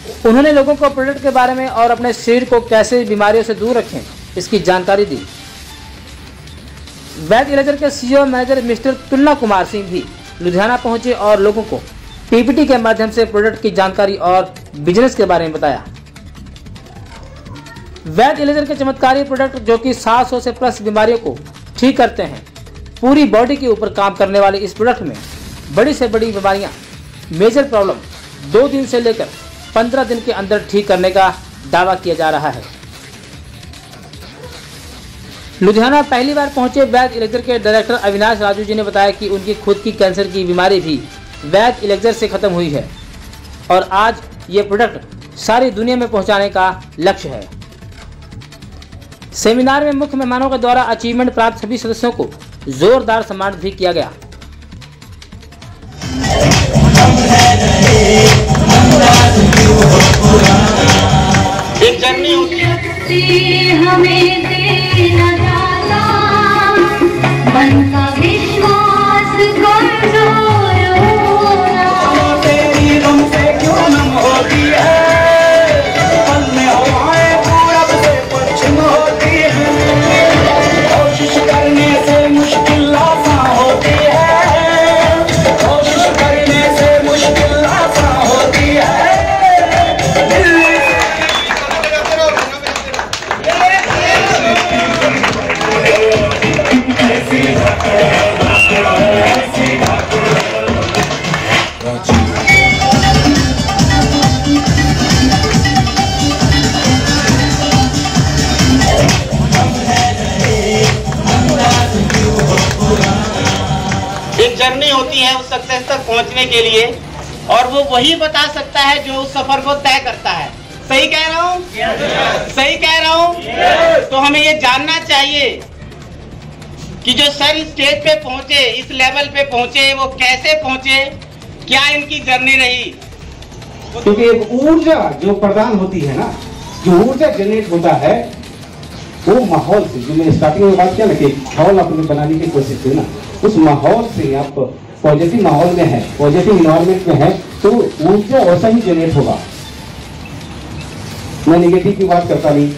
उन्होंने लोगों को प्रोडक्ट के बारे में और अपने शरीर को कैसे बीमारियों से दूर रखें इसकी जानकारी दी। वैद इलेजर के CEO manager mister Tulna Kumar Singh भी लुधियाना पहुंचे और लोगों को पीपीटी के माध्यम से प्रोडक्ट की जानकारी और बिजनेस के बारे में बताया। वैद इलेजर के चमत्कारी प्रोडक्ट जो कि 700 से प्लस बीमारियों को ठीक करते हैं, पूरी बॉडी के ऊपर काम करने वाले इस प्रोडक्ट में बड़ी से बड़ी बीमारियां, मेजर प्रॉब्लम 2 दिन से लेकर 15 दिन के अंदर ठीक करने का दावा किया जा रहा है। लुधियाना पहली बार पहुंचे वैद इलेजर के डायरेक्टर अविनाश राजू जी ने बताया कि उनकी खुद की कैंसर की बीमारी भी वैद इलेजर से खत्म हुई है और आज ये प्रोडक्ट सारी दुनिया में पहुंचाने का लक्ष्य है। सेमिनार में मुख्य मेहमानों के द्वारा अचीवमेंट प्राप्त सभी सदस्यों को जोरदार सम्मानित भी किया गया। एक जर्नी होती है हमें देना जाता, मन का विश्वास कमजोर होना, तेरी गम से क्यों नम होती है, पल में हवाएं पूरब से पश्चिम होती है, कोशिश करने से मुश्किल आसान होती है, कोशिश करने से मुश्किल आसान होती है। एक जर्नी होती है उस सक्सेस तक पहुंचने के लिए और वो वही बता सकता है जो उस सफर को तय करता है। सही कह रहा हूँ? सही कह रहा हूँ? तो हमें ये जानना चाहिए कि जो सर स्टेज पे पहुंचे, इस लेवल पे पहुंचे, वो कैसे पहुंचे, क्या इनकी जर्नी रही। क्योंकि एक ऊर्जा जो प्रदान होती है ना, जो ऊर्जा जनरेट होता है वो माहौल से, जो मैंने स्टार्टिंग में बात किया ना कि माहौल अपने बनाने की कोशिश की ना, उस माहौल से आप पॉजिटिव माहौल में है, पॉजिटिव इन्वायरमेंट में है तो ऊर्जा वैसा ही जनरेट होगा। मैं निगेटिव की बात करता नहीं।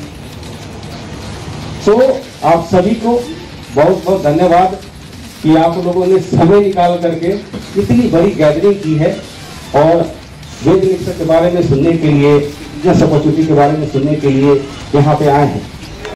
तो आप सभी को बहुत बहुत धन्यवाद कि आप लोगों ने समय निकाल करके इतनी बड़ी गैदरिंग की है और वेद इलेजर के बारे में सुनने के लिए, बिजनेस अपॉर्चुनिटी के बारे में सुनने के लिए यहाँ पे आए हैं।